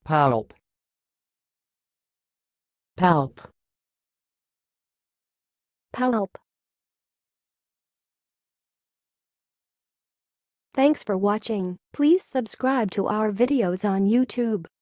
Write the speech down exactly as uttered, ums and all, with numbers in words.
poulpe, poulpe, poulpe. Thanks for watching. Please subscribe to our videos on YouTube.